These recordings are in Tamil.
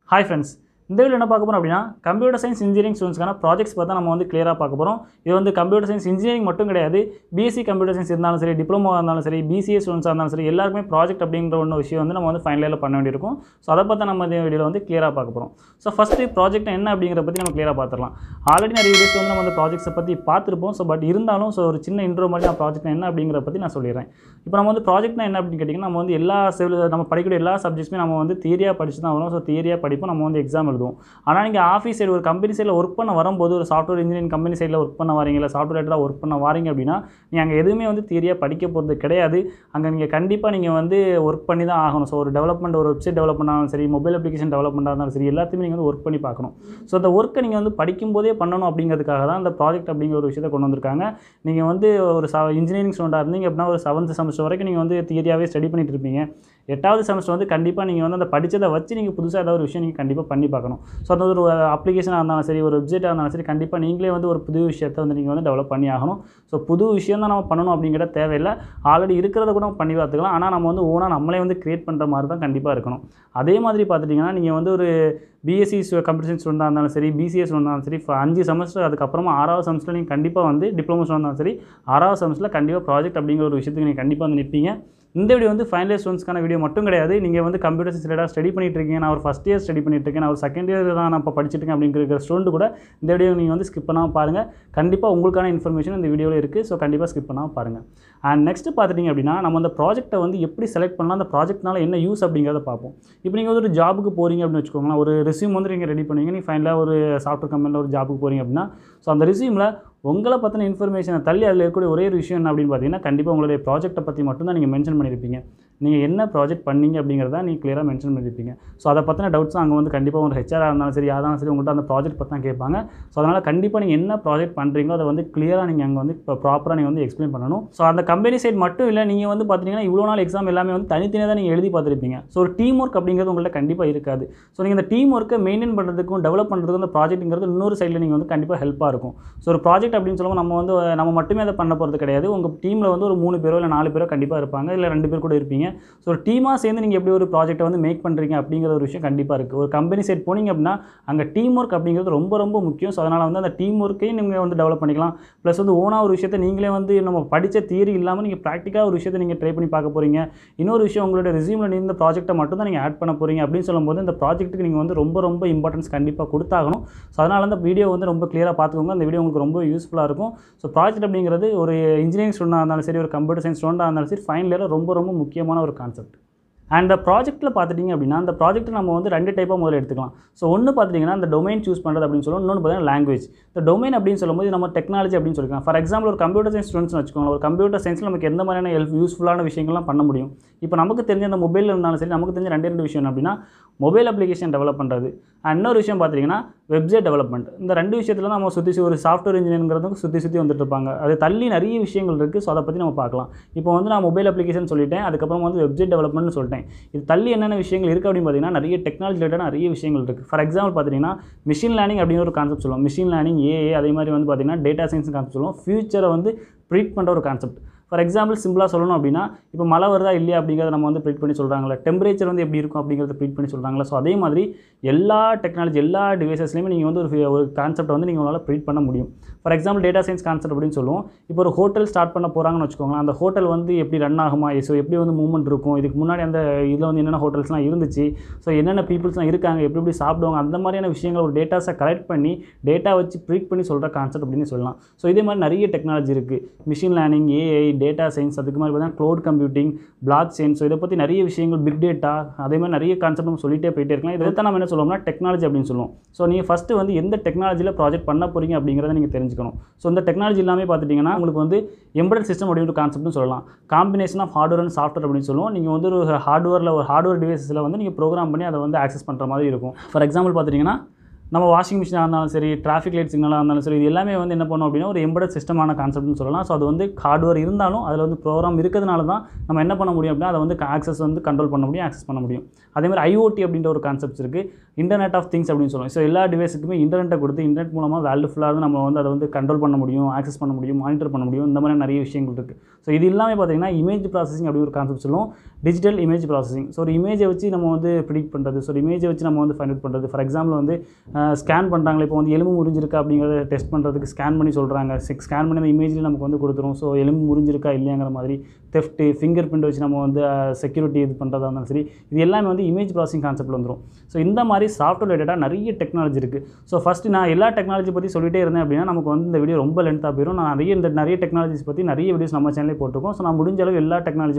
Hi friends, இந்த வீடியோல என்ன பார்க்க போறோம் அப்படினா கம்ப்யூட்டர் சயின்ஸ் இன்ஜினியரிங் ஸ்டூடண்ட்ஸ்க்கான ப்ராஜெக்ட்ஸ் பார்த்தா நம்ம வந்து கிளியரா பார்க்க போறோம். இது வந்து கம்ப்யூட்டர் சயின்ஸ் இன்ஜினியரிங் மட்டும் கிடையாது. பிஎஸ்சி கம்ப்யூட்டர் சயின்ஸ் இருந்தாலும் சரி, டிப்ளமோ இருந்தாலும் சரி, பிசிஏ ஸ்டூடண்ட்ஸா இருந்தாலும் சரி, எல்லாருக்குமே ப்ராஜெக்ட் அப்படிங்கற ஒரு விஷயம் வந்து நம்ம வந்து ஃபைனல் இயர்ல பண்ண வேண்டியிருக்கும். சோ அத பத்தி நம்ம இந்த வீடியோல வந்து கிளியரா பார்க்க போறோம். சோ ஃபர்ஸ்ட் ப்ராஜெக்ட் என்ன அப்படிங்கற பத்தி நம்ம கிளியரா பார்த்திரலாம். ஆல்ரெடி நிறைய வீடியோஸ் வந்து நம்ம அந்த ப்ராஜெக்ட்ஸ் பத்தி பார்த்திருப்போம். சோ பட் இருந்தாலும் ஒரு சின்ன இன்ட்ரோ மாதிரி நான் ப்ராஜெக்ட் என்ன அப்படிங்கற பத்தி நான் சொல்லிறேன். இப்போ நம்ம வந்து ப்ராஜெக்ட்னா என்ன அப்படினு கேட்டிங்கன்னா நம்ம வந்து எல்லா நம்ம படிக்கக்கூடிய எல்லா சப்ஜெக்ட்ஸ்மே நம்ம வந்து தியரியா படிச்சு தான் வரோம். சோ தியரியா படிப்போம், நம்ம வந்து எக்ஸாம் எழுதுவோம். ஆனா நீங்க ஆபீஸ் சைடு ஒரு கம்பெனி சைடுல வர்க் பண்ண வரும்போது ஒரு சாஃப்ட்வேர் இன்ஜினியரிங் கம்பெனி சைடுல வர்க் பண்ண வாரீங்க இல்ல சாஃப்ட்வேர் ரிலேட்டடா வர்க் பண்ண வாரீங்க அப்படினா நீங்க அங்க எதுவுமே வந்து தியரியா படிக்க போறது கிடையாது. அங்க நீங்க கண்டிப்பா நீங்க வந்து வர்க் பண்ணி தான் ஆகணும். சோ ஒரு டெவலப்மென்ட் ஒரு வெப்சைட் டெவலப் பண்ணாலும் சரி, மொபைல் அப்ளிகேஷன் டெவலப்மென்ட்டா இருந்தாலும் சரி, எல்லாத்தையுமே நீங்க வந்து வர்க் பண்ணி பார்க்கணும். சோ அந்த வர்க்க நீங்க வந்து படிக்கும்போதே பண்ணனும் அப்படிங்கிறதுக்காக தான் அந்த ப்ராஜெக்ட் அப்படிங்கிற ஒரு விஷயத்தை கொண்டு வந்திருக்காங்க. நீங்க வந்து ஒரு இன்ஜினியரிங் ஸ்டூடண்டா இருந்தீங்க அப்படினா ஒரு 7th செமஸ்டர் வரைக்கும் நீங்க வந்து தியரியாவே ஸ்டடி பண்ணிட்டு இருப்பீங்க. 8வது செமஸ்டர் வந்து கண்டிப்பா நீங்க வந்து அந்த படிச்சத வச்சு நீங்க புதுசா ஏதாவது ஒரு விஷயம் நீங்க கண்டிப்பா பண்ணி பார்க்கணும். சோ அது ஒரு அப்ளிகேஷனா இருந்தாலும் சரி, ஒரு வெப்சைட்டா இருந்தாலும் சரி, கண்டிப்பா நீங்களே வந்து ஒரு புது விஷயத்தை வந்து நீங்க வந்து டெவலப் பண்ணி ஆகணும். சோ புது விஷயம் தான் நம்ம பண்ணனும் அப்படிங்கறது தேவையில்ல. ஆல்ரெடி இருக்கிறத கூட நம்ம பண்ணி பார்த்துக்கலாம். ஆனா நம்ம வந்து ஓனா நம்மளே வந்து கிரியேட் பண்ற மாதிரி தான் கண்டிப்பா இருக்கணும். அதே மாதிரி பார்த்துட்டீங்கன்னா நீங்க வந்து ஒரு பிஎஸ்சி கம்ப்யூட்டர் சயின்ஸ் ஸ்டூடண்டா இருந்தாலும் சரி, பிசிஏ ஸ்டூடண்டா இருந்தாலும் சரி, 5 செமஸ்டர் அதுக்கு அப்புறமா 6வது செமஸ்டர்ல நீங்க கண்டிப்பா வந்து டிப்ளமோ ஸ்டூடண்டா இருந்தாலும் சரி, 6வது செமஸ்டர்ல கண்டிப்பா ப்ராஜெக்ட் அப்படிங்கிற ஒரு விஷயத்துக்கு நீங்க கண்டிப்பா வந்து நிப்பீங்க. இந்த வீடியோ வந்து ஃபைனல் இயர் ஸ்டூடண்ட்ஸ்க்கான வீடியோ மட்டும் கிடையாது. நீங்க வந்து கம்ப்யூட்டர் சயின்ஸ் ரிலேட்டடா ஸ்டடி பண்ணிட்டு இருக்கீங்க. நான் ஒரு ஃபர்ஸ்ட் இயர் ஸ்டடி பண்ணிட்டு இருக்கேன். நான் ஒரு செகண்ட் இயர் தான் நான் இப்ப படிச்சிட்டு இருக்கேன் அப்படிங்கிற ஸ்டூடண்ட் கூட இந்த வீடியோ நீங்க வந்து ஸ்கிப் பண்ணாம பாருங்க. கண்டிப்பா உங்களுக்கான இன்ஃபர்மேஷன் இந்த வீடியோல இருக்கு. சோ கண்டிப்பா ஸ்கிப் பண்ணாம பாருங்க. அண்ட் நெக்ஸ்ட் பார்த்துட்டீங்க அப்படினா நம்ம அந்த ப்ராஜெக்ட்ட வந்து எப்படி செலக்ட் பண்ணலாம், அந்த ப்ராஜெக்ட்னால என்ன யூஸ் அப்படிங்கறத பார்ப்போம். இப்போ நீங்க வந்து ஒரு ஜாபுக்கு போறீங்க அப்படினு வெச்சுக்கோங்களேன். ஒரு ரெஸ்யூம் வந்து நீங்க ரெடி பண்ணுவீங்க. நீங்க ஃபைனலா ஒரு சாஃப்ட்வேர் கம்பெனில ஒரு ஜாபுக்கு போறீங்க அப்படினா சோ அந்த ரெஸ்யூம்ல உங்கள பத்தின இன்ஃபர்மேஷனை தள்ளி அதுல இருக்கக்கூடிய ஒரே ஒரு விஷயம் என்ன அப்படினு பார்த்தீங்கன்னா கண்டிப்பா உங்களுடைய ப்ராஜெக்ட்ட பத்தி மட்டும் தான் நீங்க மென்ஷன் பண்ணியிருப்பீங்க. நீங்க என்ன ப்ராஜெக்ட் பண்ணீங்க அப்படிங்கறத நீங்க கிளியரா மென்ஷன் பண்ணியிருப்பீங்க. சோ அத பத்தின டவுட்ஸ் அங்க வந்து கண்டிப்பா ஒரு ஹெச்ஆரா இருந்தாலும் சரி, யாரா இருந்தாலும் சரி உங்கள்ட்ட அந்த ப்ராஜெக்ட் பத்தி தான் கேட்பாங்க. சோ அதனால கண்டிப்பா நீங்க என்ன ப்ராஜெக்ட் பண்றீங்களோ அத வந்து கிளியரா நீங்க அங்க வந்து ப்ராப்பரா நீங்க வந்து எக்ஸ்பிளைன் பண்ணனும். சோ அந்த கம்பெனி சைடு மட்டும் இல்ல, நீங்க வந்து பார்த்தீங்கன்னா இவ்வளவு நாள் எக்ஸாம் எல்லாமே வந்து தனித்தனியா தான் நீங்க எழுதி பார்த்திருப்பீங்க. சோ ஒரு டீம் வொர்க் அப்படிங்கிறது உங்கள்ட்ட கண்டிப்பா இருக்காது. சோ நீங்க அந்த டீம் வொர்க்க மெயின்டெய்ன் பண்றதுக்கும் டெவலப் பண்றதுக்கும் அந்த ப்ராஜெக்ட்ங்கிறது இன்னொரு சைடுல நீங்க வந்து கண்டிப்பா ஹெல்ப்பா இருக்கும். சோ ஒரு ப்ராஜெக்ட் அப்படினு சொல்லும்போது நம்ம மட்டுமே அத பண்ண போறது கிடையாது. உங்க டீம்ல வந்து ஒரு 3 பேரோ இல்ல 4 பேரோ கண்டிப்பா இருப்பாங்க. இல்ல 2 பேர் கூட இருப்பீங்க. சோ ஒரு டீமா சேர்ந்து நீங்க எப்படி ஒரு ப்ராஜெக்ட்ட வந்து மேக் பண்றீங்க அப்படிங்கிற ஒரு விஷயம் கண்டிப்பா இருக்கு. ஒரு கம்பெனி சைடு போனீங்க அப்படினா அங்க டீம் வொர்க் அப்படிங்கிறது ரொம்ப ரொம்ப முக்கியம். சோ அதனால வந்து அந்த டீம் வொர்க்கையும் நீங்க வந்து டெவலப் பண்ணிக்கலாம். பிளஸ் வந்து ஓனா ஒரு விஷயத்தை நீங்களே வந்து நம்ம படிச்ச தியரி இல்லாம நீங்க பிராக்டிகலா ஒரு விஷயத்தை நீங்க ட்ரை பண்ணி பார்க்க போறீங்க. இன்னொரு விஷயம் உங்களுடைய ரெஸ்யூம்ல நீங்க இந்த ப்ராஜெக்ட்ட மட்டும் தான் நீங்க ஆட் பண்ண போறீங்க அப்படினு சொல்லும்போது இந்த ப்ராஜெக்ட்க்கு நீங்க வந்து ரொம்ப ரொம்ப இம்பார்ட்டன்ஸ் கண்டிப்பா கொடுத்தாகணும். சோ அதனால இந்த வீடியோ வந்து ரொம்ப கிளியரா பார்த்துக்கோங்க. இந்த வீடியோ உங்களுக்கு ரொம்ப யூஸ்ஃபுல்லா இருக்கும். சோ ப்ராஜெக்ட் அப்படிங்கிறது ஒரு இன்ஜினியரிங் ஸ்டூடண்டா இருந்தாலும் சரி, ஒரு கம்ப்யூட்டர் சயின்ஸ் ஸ்டூடண்டா இருந்தாலும் சரி, ஃபைனல் இயர்ல ரொம்ப ரொம்ப முக்கியமான ஒரு கான்செப்ட். அண்ட் அந்த ப்ராஜெக்ட்ல பார்த்துட்டீங்க அப்படினா அந்த ப்ராஜெக்ட் நம்ம வந்து 2 டைப்பா முதல்ல எடுத்துக்கலாம். சோ ஒன்னு பார்த்தீங்கன்னா அந்த டொமைன் சூஸ் பண்றது அப்படினு சொல்லுவோம். இன்னொன்னு பார்த்தீங்கன்னா லாங்குவேஜ். இந்த டொமைன் அப்படினு சொல்லும்போது நம்ம டெக்னாலஜி அப்படினு சொல்லிக்கலாம். ஃபார் எக்ஸாம்பிள் ஒரு கம்ப்யூட்டர் சயின்ஸ் ஸ்டூடண்ட்ஸ் வெச்சுக்கோங்க. ஒரு கம்ப்யூட்டர் சயின்ஸ்ல நமக்கு எந்த மாதிரியான யூஸ்ஃபுல்லான விஷயங்கள்லாம் பண்ண முடியும். இப்போ நமக்கு தெரிஞ்ச அந்த மொபைல்ல இருந்தாலும் சரி, நமக்கு தெரிஞ்ச 2 விஷயம் என்ன அப்படினா மொபைல் அப்ளிகேஷன் டெவலப் பண்றது. அண்ட் இன்னொரு விஷயம் பார்த்தீங்கன்னா வெப்சைட் டெவலப்மென்ட். இந்த 2 விஷயத்துல நம்ம சுத்தி ஒரு சாஃப்ட்வேர் இன்ஜினியர்ங்கிறது சுத்தி வந்துட்டு இருப்பாங்க. அது தள்ளி நிறைய விஷயங்கள் இருக்கு. சோ அத பத்தி நம்ம பார்க்கலாம். இப்போ வந்து நான் மொபைல் அப்ளிகேஷன் சொல்லிட்டேன். அதுக்கு அப்புறம் வந்து வெப்சைட் டெவலப்மென்ட்னு சொல்லிட்டேன். இது தள்ளி என்னென்ன விஷயங்கள் இருக்கு அப்படின்னு பார்த்தீங்கன்னா நிறைய டெக்னாலஜி ரிலேட்டடா நிறைய விஷயங்கள் இருக்கு. ஃபார் எக்ஸாம்பிள் பார்த்தீங்கன்னா மெஷின் லேர்னிங் அப்படிங்கிற ஒரு கான்செப்ட் சொல்லுவோம். மெஷின் லேர்னிங், ஏஐ, அதே மாதிரி வந்து பார்த்தீங்கன்னா டேட்டா சயின்ஸ் கான்செப்ட் சொல்லுவோம். ஃபியூச்சரை வந்து ப்ரிடிக்ட் பண்ற ஒரு கான்செப்ட். ஃபார் எக்ஸாம்பிள் சிம்பிளா சொல்லணும் அப்படின்னா இப்போ மழை வருதா இல்லையா அப்படிங்கறத நம்ம வந்து ப்ரிடிக்ட் பண்ணி சொல்றாங்கல. டெம்பரேச்சர் வந்து எப்படி இருக்கும் அப்படிங்கறத ப்ரிடிக்ட் பண்ணி சொல்றாங்கல. சோ அதே மாதிரி எல்லா டெக்னாலஜி எல்லா டிவைசஸ்லயுமே நீங்க வந்து ஒரு கான்செப்ட் வந்து நீங்க உங்களால ப்ரிடிக்ட் பண்ண முடியும். For example data science concept அப்படினு சொல்லுவோம். இப்போ ஒரு ஹோட்டல் ஸ்டார்ட் பண்ண போறாங்கன்னு வெச்சுக்கோங்க. அந்த ஹோட்டல் வந்து எப்படி ரன் ஆகுமா, சோ எப்படி வந்து மூவ்மென்ட் இருக்கும், இதுக்கு முன்னாடி அந்த இதுல வந்து என்னென்ன ஹோட்டல்ஸ்லாம் இருந்துச்சு, சோ என்னென்ன பீப்பிள்ஸ்லாம் இருக்காங்க, எப்படி சாப்பிடுவாங்க, அந்த மாதிரியான விஷயங்கள் ஒரு டேட்டாஸை கலெக்ட் பண்ணி டேட்டா வச்சு ப்ரிடிக்ட் பண்ணி சொல்ற கான்செப்ட் அப்படின்னு சொல்லலாம். சோ இதே மாதிரி நிறைய டெக்னாலஜி இருக்கு. Machine learning, AI, data science, அதுக்கு மாதிரி பார்த்தா cloud computing, blockchain. So இத பத்தி நிறைய விஷயங்கள், பிக் டேட்டா, அதே மாதிரி நிறைய கான்செப்ட் நம்ம சொல்லிட்டே போயிட்டே இருக்கலாம். இதை தான் நம்ம என்ன சொல்லுவோம்னா டெக்னாலஜி அப்படின்னு சொல்லுவோம். சோ நீங்க ஃபர்ஸ்ட் வந்து எந்த டெக்னாலஜில ப்ராஜெக்ட் பண்ண போறீங்க அப்படிங்கறத நீங்க தெரிஞ்சுக்கணும். சோ இந்த டெக்னாலஜி எல்லாமே பார்த்துட்டீங்கன்னா உங்களுக்கு வந்து எம்பெடட் சிஸ்டம் அப்படிங்கிற ஒரு கான்செப்ட்னு சொல்லலாம். Combination of hardware and software அப்படின்னு சொல்லுவோம். நீங்க வந்து ஒரு ஹார்ட்வேர் டிவைசஸ்ல வந்து நீங்க ப்ரோகிராம் பண்ணி அதை வந்து ஆக்சஸ் பண்ற மாதிரி இருக்கும். ஃபார் எக்ஸாம்பிள் பார்த்துட்டீங்கன்னா நம்ம வாஷிங் மிஷினாக இருந்தாலும் சரி, டிராஃபிக் லைட் சிக்னலாக இருந்தாலும் சரி, இது எல்லாமே வந்து என்ன பண்ணோம் அப்படின்னா ஒரு எம்பெடட் சிஸ்டமான கான்செப்ட்னு சொல்லலாம். ஸோ அது வந்து ஹார்ட்வேர் இருந்தாலும் அதில் வந்து ப்ரோக்ராம் இருக்கிறதுனால தான் நம்ம என்ன பண்ண முடியும் அப்படின்னா அதை வந்து ஆக்சஸ் வந்து கண்ட்ரோல் பண்ண முடியும், ஆக்சஸ் பண்ண முடியும். அதேமாதிரி IoT அப்படின்ற ஒரு கான்செப்ட்ஸ் இருக்குது, இன்டர்நெட் ஆஃப் திங்ஸ் அப்படின்னு சொல்லுவோம். ஸோ எல்லா டிவைஸுக்குமே இன்டர்நெட்டை கொடுத்து இன்டர்நெட் மூலமாக வேர்ல்டு ஃபுல்லாக நம்ம வந்து அதை வந்து கண்ட்ரோல் பண்ண முடியும், ஆக்சஸ் பண்ண முடியும், மானிட்டர் பண்ண முடியும். இந்த மாதிரி நிறைய விஷயங்கள் இருக்குது. ஸோ இது எல்லாமே பார்த்தீங்கன்னா இமேஜ் ப்ராசஸிங் அப்படி ஒரு கான்செப்ட் சொல்லுவோம், டிஜிட்டல் இமேஜ் ப்ராசஸிங். ஸோ ஒரு இமேஜை வச்சு நம்ம வந்து ப்ரிடிக்ட் பண்ணுறது, ஸோ ஒரு இமேஜை வச்சு நம்ம வந்து ஃபைண்ட் அவுட் பண்ணுறது. ஃபார் எக்ஸாம்பிள் வந்து ஸ்கேன் பண்ணுறாங்களே, இப்போ வந்து எலும்பு முறிஞ்சிருக்கா அப்படிங்கிறத டெஸ்ட் பண்ணுறதுக்கு ஸ்கேன் பண்ணி சொல்கிறாங்க. ஸ்கேன் பண்ணி அந்த இமேஜில் நமக்கு வந்து கொடுத்துரும். ஸோ எலும்பு முறிஞ்சிருக்கா இல்லையாங்கிற மாதிரி தெஃப்ட்டு, ஃபிங்கர் பிரிண்ட் வச்சு நம்ம வந்து செக்யூரிட்டி இது பண்ணுறதா இருந்தாலும் சரி, இது எல்லாமே வந்து இமேஜ் ப்ராசஸிங் கான்செப்ட்டில் வந்துடும். ஸோ இந்த மாதிரி சாஃப்ட்வேர் ரிலேட்டடாக நிறைய டெக்னாலஜி இருக்குது. ஸோ ஃபஸ்ட்டு நான் எல்லா டெக்னாலஜி பற்றி சொல்லிட்டே இருந்தேன் அப்படின்னா நமக்கு வந்து இந்த வீடியோ ரொம்ப லென்த்தாக போயிடும். நான் நிறைய டெக்னாலஜிஸ் பற்றி நிறைய வீடியோஸ் நம்ம சேனலே போட்டிருக்கோம். ஸோ நான் முடிஞ்ச அளவு எல்லா டெக்னாலஜி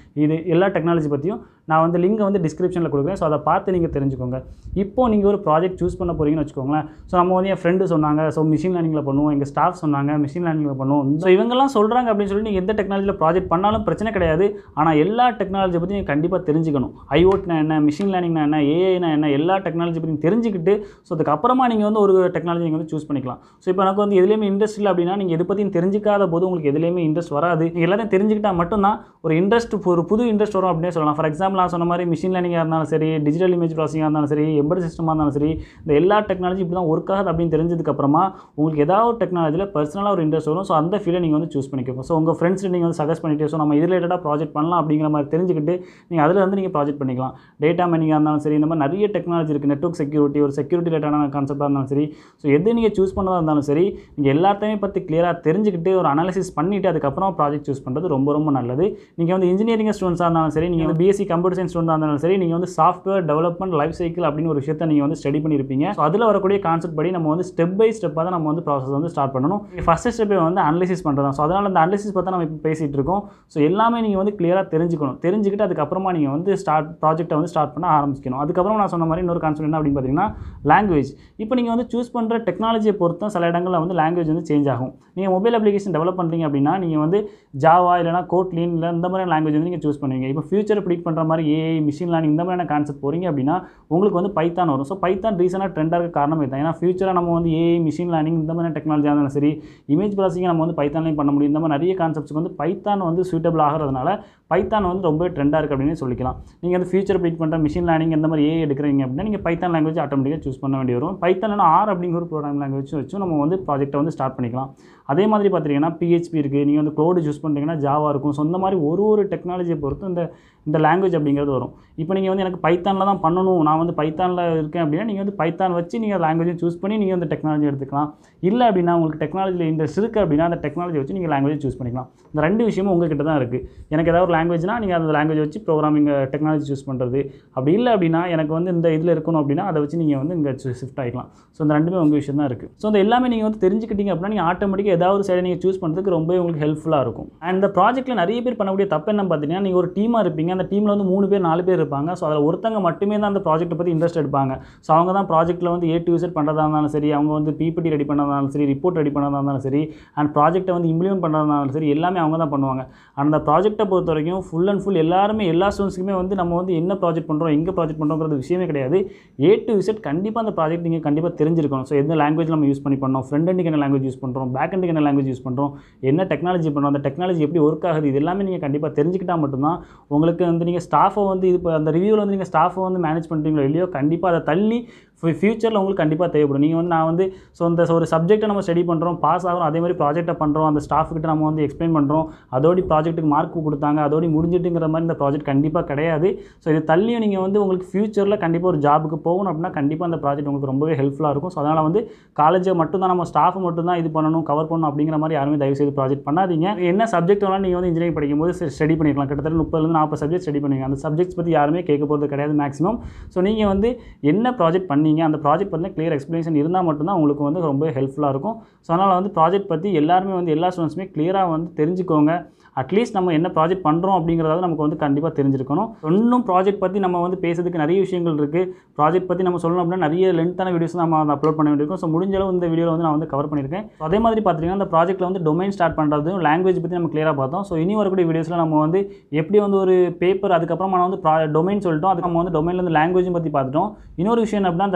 பற்றியும் நான் வந்து லிங்கை வந்து டிஸ்கிரிப்ஷனில் கொடுக்குறேன். ஸோ அதை பார்த்து நீங்கள் தெரிஞ்சுக்கோங்க. இப்போது நீங்கள் ஒரு ப்ராஜெக்ட் சூஸ் பண்ண போகிறீங்கன்னு வச்சுக்கோங்களேன். ஸோ நம்ம வந்து என் ஃப்ரெண்டு சொன்னாங்க, ஸோ மிஷின் லேர்னிங்கில் பண்ணுவோம், எங்கள் ஸ்டாஃப் சொன்னாங்க மிஷின் லேர்னிங்கில் பண்ணுவோம். ஸோ இவங்கெல்லாம் சொல்கிறாங்க அப்படின்னு சொல்லி நீங்கள் எந்த டெக்னாலஜியில் ப்ராஜெக்ட் பண்ணாலும் பிரச்சனை கிடையாது. ஆனால் எல்லா டெக்னாலஜி பற்றி நீங்கள் கண்டிப்பாக தெரிஞ்சுக்கணும். IoTனா என்ன, மிஷின் லேர்னிங்னா என்ன, AIனா என்ன, எல்லா டெக்னாலஜி பற்றி தெரிஞ்சுக்கிட்டு ஸோ அதுக்கப்புறமா நீங்கள் வந்து ஒரு டெக்னாலஜி நீங்கள் வந்து சூஸ் பண்ணிக்கலாம். ஸோ இப்போ எனக்கு வந்து எதுலேயுமே இன்ட்ரெஸ்ட் இல்லை அப்படின்னா நீங்கள் எது பற்றியும் தெரிஞ்சிக்காத போது உங்களுக்கு எதுலேயுமே இன்ட்ரெஸ்ட் வராது. நீங்கள் எல்லாத்தையும் தெரிஞ்சுக்கிட்டால் மட்டும்தான் ஒரு புது இன்ட்ரெஸ்ட் வரும் அப்படின்னு சொல்லலாம். ஃபார் எக்ஸாம்பிள் நான் சொன்ன மாதிரி மிஷின் லேர்னிங்காக இருந்தாலும் சரி, டிஜிட்டல் இமேஜ் ப்ராசஸிங்காக இருந்தாலும் சரி, எம்பெடட் சிஸ்டமாக இருந்தாலும் சரி, இந்த எல்லா டெக்னாலஜி இப்படி தான் ஒர்க் ஆகுது அப்படின்னு தெரிஞ்சதுக்கப்புறமா உங்களுக்கு ஏதாவது ஒரு டெக்னாலஜியில் பர்சனலாக ஒரு இன்ட்ரெஸ்ட் வரும். ஸோ அந்த ஃபீல்டை நீங்கள் வந்து சூஸ் பண்ணிக்கோங்க. ஸோ உங்கள் ஃப்ரெண்ட்ஸ் நீங்கள் வந்து சஜஸ்ட் பண்ணிட்டு ஸோ நம்ம இது ரிலேட்டடாக ப்ராஜெக்ட் பண்ணலாம் அப்படிங்கிற மாதிரி தெரிஞ்சுக்கிட்டு நீங்கள் அதில் வந்து நீங்கள் ப்ராஜெக்ட் பண்ணிக்கலாம். டேட்டா மைனிங்காக இருந்தாலும் சரி, இந்த மாதிரி நிறைய டெக்னாலஜி இருக்குது. நெட்வொர்க் செக்யூரிட்டி, ஒரு செக்யூரிட்டி ரிலேட்டடான கான்செப்டாக இருந்தாலும் சரி, ஸோ எது நீங்கள் சூஸ் பண்ணதாக இருந்தாலும் சரி, நீங்கள் எல்லாத்தையுமே பற்றி கிளியராக தெரிஞ்சுக்கிட்டு ஒரு அனாலிசிஸ் பண்ணிவிட்டு அதுக்கப்புறம் ப்ராஜெக்ட் சூஸ் பண்ணுறது ரொம்ப ரொம்ப நல்லது. நீங்கள் வந்து இன்ஜினியரிங் ஸ்டூடெண்ட்ஸாக இருந்தாலும் சரி, நீங்கள் வந்து BSc கம்ப்யூட்டர் சயின்ஸ் ஸ்டூடெண்டாக இருந்தாலும் சரி, நீங்கள் வந்து சாஃப்ட்வேர் டெவலப்மெண்ட் லைஃப் சைக்கிள் அப்படின்னு ஒரு விஷயத்தை நீங்கள் வந்து ஸ்டடி பண்ணியிருப்பீங்க. ஸோ அதில் வரக்கூடிய கான்செப்ட் படி நம்ம வந்து ஸ்டெப் பை ஸ்டெப்பாக தான் நம்ம வந்து ப்ராசஸ் வந்து ஸ்டார்ட் பண்ணணும். ஃபஸ்ட் ஸ்டெப்பை வந்து அனலிசிஸ் பண்ணுறது. ஸோ அதனால் அந்த அனலிசிஸ் பார்த்தா நம்ம இப்போ பேசிகிட்டு இருக்கோம். ஸோ எல்லாமே நீங்கள் வந்து கிளியராக தெரிஞ்சுக்கிட்டு அதுக்கப்புறமா நீங்கள் வந்து ப்ராஜெக்ட்டை வந்து ஸ்டார்ட் பண்ண ஆரம்பிக்கணும். அதுக்கப்புறம் நான் சொன்ன மாதிரி இன்னொரு கான்செப்ட் என்ன அப்படின்னு பார்த்தீங்கன்னா லாங்குவேஜ். இப்போ நீங்கள் வந்து சூஸ் பண்ணுற டெக்னாலஜியை பொறுத்தும் சில இடங்களில் வந்து லாங்குவேஜ் வந்து சேஞ்ச் ஆகும். நீங்கள் மொபைல் அப்ளிகேஷன் டெவலப் பண்ணுறீங்க அப்படின்னா நீங்கள் வந்து ஜாவா இல்லைனா கோட்லின் இல்லை இந்த மாதிரி லாங்குவேஜ் வந்து நீங்கள் சூஸ் பண்ணுவீங்க. இப்போ ஃபியூச்சர் ப்ரிடிக்ட் பண்ணுற மாதிரி AI, மிஷின் லேர்னிங் இந்த மாதிரியான கான்செப்ட் போகிறீங்க அப்படின்னா உங்களுக்கு வந்து பைத்தான் வரும். ஸோ பைத்தான் ரீசனாக ட்ரெண்டாக இருக்க காரணம் இதுதான். ஏன்னா ஃபியூச்சராக நம்ம வந்து AI, மிஷின் லேர்னிங் இந்த மாதிரி டெக்னாலஜியாக இருந்தாலும் சரி, இமேஜ் ப்ராசஸிங் நம்ம வந்து பைத்தான்லையும் பண்ண முடியும். இந்த மாதிரி நிறைய கான்செப்ட்ஸ்க்கு வந்து பைத்தான் வந்து சூட்டபிள் ஆகிறதுனால பைத்தான் வந்து ரொம்ப ட்ரெண்டாக இருக்குது அப்படின்னு சொல்லிக்கலாம். நீங்கள் வந்து ஃபியூச்சர் ப்ரிடிக்ட் பண்ணுற மிஷின் லேர்னிங் இந்த மாதிரி AI எடுக்கிறீங்க அப்படின்னா நீங்கள் பைத்தான் லாங்குவேஜ் ஆட்டோமேட்டிக்காக சூஸ் பண்ண வேண்டி வரும். பைத்தான்ல R அப்படிங்கிற ஒரு ப்ரோக்ராம் லாங்குவேஜ் வச்சு நம்ம வந்து ப்ராஜெக்ட்டை வந்து ஸ்டார்ட் பண்ணிக்கலாம். அதே மாதிரி பார்த்தீங்கன்னா PHP இருக்குது, நீங்கள் வந்து க்ளோடு சூஸ் பண்ணுறீங்கன்னா ஜாவா இருக்கும். ஸோ இந்த மாதிரி ஒரு டெக்னாலஜியை பொறுத்து இந்த லாங்குவேஜ் அப்படிங்கிறது வரும். இப்போ நீங்கள் வந்து எனக்கு பைத்தானில் தான் பண்ணணும், நான் வந்து பைத்தானில் இருக்கேன் அப்படின்னா நீங்கள் வந்து பைத்தான் வச்சு நீங்கள் லாங்குவேஜை சூஸ் பண்ணி நீங்கள் வந்து டெக்னாலஜி எடுத்துக்கலாம். இல்லை அப்படின்னா உங்களுக்கு டெக்னாலஜியில் இன்ட்ரெஸ்ட் இருக்குது அப்படின்னா அந்த டெக்னாலஜி வச்சு நீங்கள் லாங்குவேஜ் சூஸ் பண்ணிக்கலாம். இந்த ரெண்டு விஷயமும் உங்ககிட்ட தான் இருக்குது. எனக்கு ஏதாவது ஒரு லாங்குவேஜ்னால் நீங்கள் அந்த லாங்குவேஜ் வச்சு ப்ரோக்ராமிங் டெக்னாலஜி சூஸ் பண்ணுறது. அப்படி இல்லை அப்படின்னா எனக்கு வந்து இந்த இதில் இருக்கணும் அப்படின்னா அதை வச்சு நீங்கள் வந்து இங்கே ஷிஃப்ட் ஆகிக்கலாம். ஸோ இந்த ரெண்டுமே உங்கள் விஷயம் தான் இருக்குது. ஸோ இந்த எல்லாமே நீங்கள் வந்து தெரிஞ்சுக்கிட்டீங்க அப்படின்னா நீங்கள் ஆட்டோமேட்டிக்காக ஏதாவது ஒரு சைடை நீங்கள் சூஸ் பண்ணுறதுக்கு ரொம்பவே உங்களுக்கு ஹெல்ப்ஃபுல்லாக இருக்கும். அண்ட் இந்த ப்ராஜெக்ட்டில் நிறைய பேர் பண்ணக்கூடிய தப்பு என்ன பார்த்தீங்கன்னா, நீங்கள் ஒரு டீமாக இருப்பீங்க, அந்த டீமில் வந்து 3 பேர் 4 பேர் இருப்பாங்க. ஸோ அதில் ஒருத்தங்க மட்டுமே தான் அந்த ப்ராஜெக்ட்டை பற்றி இன்ட்ரெஸ்ட் எடுப்பாங்க. ஸோ அவங்க தான் ப்ராஜெக்ட்டில் வந்து A to Z பண்ணுறதா இருந்தாலும் சரி, அவங்க வந்து PPT ரெடி பண்ணதா இருந்தாலும் சரி, ரிப்போர்ட் ரெடி பண்ணதா இருந்தாலும் சரி, அண்ட் ப்ராஜெக்ட்டை வந்து இம்ப்ளிமெண்ட் பண்ணுறதா இருந்தாலும் சரி, எல்லாமே அவங்க தான் பண்ணுவாங்க. அந்த ப்ராஜெக்ட்டை பொறுத்த வரைக்கும் ஃபுல் அண்ட் ஃபுல் எல்லாருமே எல்லா ஸ்டூடெண்ட்ஸுக்குமே வந்து நம்ம வந்து என்ன ப்ராஜெக்ட் பண்ணுறோம், எங்கே ப்ராஜெக்ட் பண்ணுறோங்கிறது விஷயமே கிடையாது. A to Z கண்டிப்பாக அந்த ப்ராஜெக்ட் நீங்கள் கண்டிப்பாக தெரிஞ்சிருக்கணும். ஸோ எந்த லாங்குவேஜ் நம்ம யூஸ் பண்ணி பண்ணோம், ஃப்ரண்ட் எண்டுக்கு என்ன லாங்குவேஜ் யூஸ் பண்ணுறோம், பேக் எண்டுக்கு என்ன லாங்குவேஜ் யூஸ் பண்ணுறோம், என்ன டெக்னாலஜி பண்ணுறோம், அந்த டெக்னாலஜி எப்படி ஒர்க் ஆகுது, இது எல்லாமே நீங்கள் கண்டிப்பாக தெரிஞ்சுக்கிட்டால் மட்டும்தான் உங்களுக்கு வந்து நீங்கள் ஸ்டாஃபை வந்து இது அந்த ரிவ்யூவில் வந்து நீங்கள் ஸ்டாஃபை வந்து மேனேஜ் பண்ணுறீங்களோ இல்லையோ கண்டிப்பாக அதை தள்ளி ஃபியூச்சரில் உங்களுக்கு கண்டிப்பாக தேவைப்படும். நீங்கள் வந்து நான் வந்து ஸோ இந்த ஒரு சப்ஜெக்ட்டை நம்ம ஸ்டடி பண்ணுறோம், பாஸ் ஆகிறோம், அதே மாதிரி ப்ராஜெக்ட்டை பண்ணுறோம், அந்த ஸ்டாஃப்கிட்ட நம்ம வந்து எக்ஸ்பிளைன் பண்ணுறோம், அதோடி ப்ராஜெக்ட்டுக்கு மார்க் கொடுத்தாங்க, அதோடி முடிஞ்சிட்டுங்கிற மாதிரி இந்த ப்ராஜெக்ட் கண்டிப்பாக கிடையாது. ஸோ இது தள்ளியும் நீங்கள் வந்து உங்களுக்கு ஃபியூச்சரில் கண்டிப்பாக ஒரு ஜாபுக்கு போகணும் அப்படின்னா கண்டிப்பாக அந்த ப்ராஜெக்ட் உங்களுக்கு ரொம்பவே ஹெல்ப்ஃபுல்லாக இருக்கும். ஸோ அதனால் வந்து காலேஜை மட்டும்தான் நம்ம ஸ்டாஃப் மட்டும்தான் இது பண்ணணும், கவர் பண்ணணும் அப்படிங்கிற மாதிரி யாருமே தயவுசெய்து ப்ராஜெக்ட் பண்ணாதீங்க. என்ன சப்ஜெக்ட் வேணாலும் நீங்கள் வந்து இன்ஜினியரிங் படிக்கும்போது ஸ்டடி பண்ணிக்கலாம். கிட்டத்தட்ட 30-40 சப்ஜெக்ட் ஸ்டடி பண்ணுவீங்க. அந்த சப்ஜெக்ட்ஸ் பற்றி யாருமே கேட்க போகிறது கிடையாது மேக்ஸிமம். ஸோ நீங்கள் வந்து என்ன ப்ராஜெக்ட் பண்ணீங்க, அந்த ப்ராஜெக்ட் பற்றி கிளியர் எக்ஸ்பிளேஷன் இருந்தால் மட்டும்தான் உங்களுக்கு வந்து ரொம்ப ஹெல்ப்ஃபுல்லாக இருக்கும். ஸோ அதனால் வந்து ப்ராஜெக்ட் பற்றி எல்லாருமே வந்து எல்லா ஸ்டூடெண்ட்ஸுமே கிளியராக வந்து தெரிஞ்சுக்கோங்க. அட்லீஸ்ட் நம்ம என்ன ப்ராஜெக்ட் பண்ணுறோம் அப்படிங்கிறதாவது நமக்கு வந்து கண்டிப்பாக தெரிஞ்சிருக்கணும். இன்னும் ப்ராஜெக்ட் பற்றி நம்ம வந்து பேசுறதுக்கு நிறைய விஷயங்கள் இருக்குது. ப்ராஜெக்ட் பற்றி நம்ம சொல்லணும் அப்படின்னா நிறைய லென்த்தான வீடியோஸ் நம்ம அப்லோட் பண்ண வேண்டியிருக்கும். ஸோ முடிஞ்ச அளவு இந்த வீடியோவில் வந்து நான் வந்து கவர் பண்ணியிருக்கேன். அதே மாதிரி பார்த்தீங்கன்னா அந்த ப்ராஜெக்ட்டில் வந்து டொமைன் ஸ்டார்ட் பண்ணுறது, லாங்குவேஜ் பற்றி நம்ம கிளியராக பார்த்தோம். ஸோ இனி வரக்கூடிய வீடியோஸில் நம்ம வந்து எப்படி வந்து ஒரு பேப்பர் அதுக்கப்புறம் நம்ம வந்து டொமைன் சொல்லிட்டோம், அதுக்கு நம்ம வந்து டொமைனில் வந்து லாங்குவேஜும் பற்றி பார்த்துட்டோம். இன்னொரு விஷயம் என்ன அப்படின்னா அந்த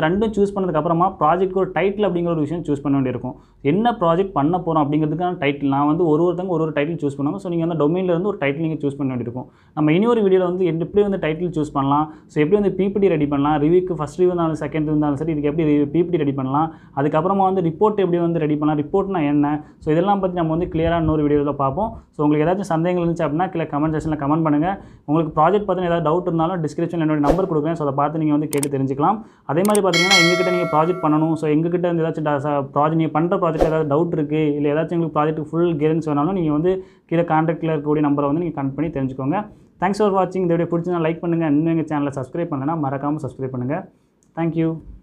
அது ரெண்டும் சூஸ் பண்ணதுக்கப்புறமா ப்ராஜெக்ட்க்கு ஒரு டைட்டில் அப்படிங்கிற ஒரு விஷயம் சூஸ் பண்ண வேண்டியிருக்கும். என்ன ப்ராஜெக்ட் பண்ண போகிறோம் அப்படிங்கிறதுக்கான டைட்டில் நான் வந்து ஒருத்தங்க ஒரு டைட்டில் சூஸ் பண்ணுவாங்க. ஸோ நீங்கள் அந்த டொமைனில் இருந்து ஒரு டைட்டில் நீங்கள் சூஸ் பண்ண வேண்டியிருக்கும். நம்ம இன்னொரு வீடியோவில் வந்து எப்படி வந்து டைட்டில் சூஸ் பண்ணலாம், ஸோ எப்படி வந்து பிபிடி ரெடி பண்ணலாம், ரிவ்யூக்கு ஃபஸ்ட் ரிவ்யூ இருந்தாலும் செகண்ட் இருந்தாலும் சரி, இதுக்கு எப்படி பிபிடி ரெடி பண்ணலாம், அதுக்கப்புறமா வந்து ரிப்போர்ட் எப்படி வந்து ரெடி பண்ணலாம், ரிப்போர்ட்னா என்ன, ஸோ இதெல்லாம் பற்றி நம்ம வந்து கிளியராக இன்னொரு வீடியோவில் பார்ப்போம். ஸோ உங்களுக்கு ஏதாச்சும் சந்தேகங்கள் இருந்துச்சு அப்படின்னா கீழே கமெண்ட் செக்ஷனில் கமெண்ட் பண்ணுங்கள். உங்களுக்கு ப்ராஜெக்ட் பற்றின ஏதாவது டவுட் இருந்தாலும் டிஸ்கிரிப்ஷனில் என்னோட நம்பர் கொடுக்குறேன். ஸோ அதை பார்த்து நீங்கள் வந்து கேட்டு தெரிஞ்சுக்கலாம். அதே மாதிரி பார்த்தீங்கன்னா எங்ககிட்ட நீங்கள் ப்ராஜெக்ட் பண்ணணும், ஸோ எங்ககிட்ட வந்து ஏதாச்சும் ப்ராஜெக்ட் நீங்கள் பண்ணுற ப்ராஜெக்ட் ஏதாவது டவுட் இருக்குது, இல்லை ஏதாச்சும் உங்களுக்கு ப்ராஜெக்ட்டுக்கு ஃபுல் கைடன்ஸ் வேணாலும் நீங்கள் வந்து கீழே கான்டாக்டில் இருக்கக்கூடிய நம்பரை வந்து நீங்கள் கனெக்ட் பண்ணி தெரிஞ்சுக்கோங்க. தேங்க்ஸ் ஃபார் வாட்சிங். இந்த வீடியோ பிடிச்சிருந்தா லைக் பண்ணுங்கள். இன்னும் எங்கள் சேனலை சப்ஸ்கிரைப் பண்ணலைன்னா மறக்காமல் சப்ஸ்கிரைப் பண்ணுங்கள். தேங்க்யூ.